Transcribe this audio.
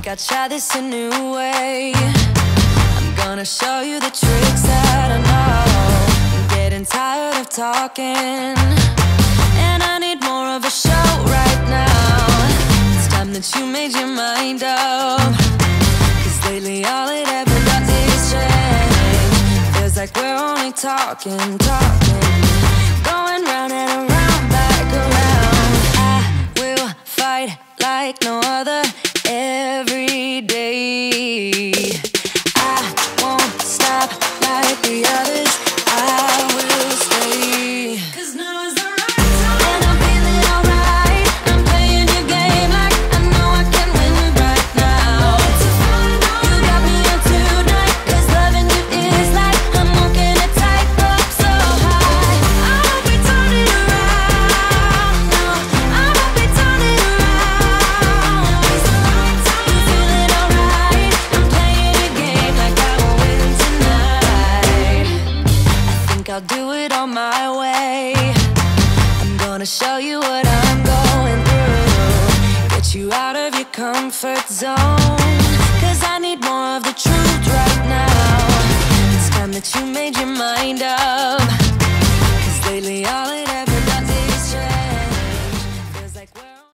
think I'll try this a new way. I'm gonna show you the tricks that I know. I'm getting tired of talking, and I need more of a show right now. It's time that you made your mind up, 'cause lately all it ever does is change. Feels like we're only talking, going round and around, back around. I will fight like no other every day. I won't stop like the others. I will stay, 'cause now is the right time. And I'm feeling alright. I'm playing your game like I know I can win right now. You got me on tonight, 'cause loving you is like I'm walking a tightrope so high. I won't be turning around, no, I won't be turning around. It's the right time. You feeling alright? I'm playing your game like I will win tonight. I think I'll do it on my way. I'm gonna show you what I'm going through, get you out of your comfort zone, 'cause I need more of the truth right now. It's time that you made your mind up, 'cause lately all it